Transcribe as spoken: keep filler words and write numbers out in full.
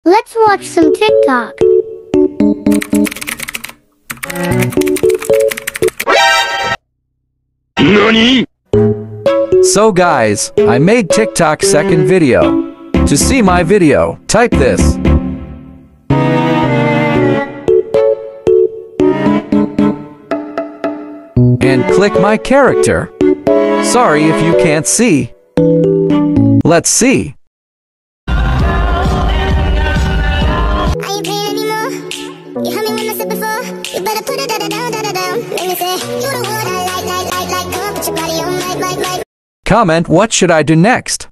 Let's watch some TikTok. Nani? So guys, I made TikTok second video. To see my video, type this. And click my character. Sorry if you can't see. Let's see. Comment what should I do next.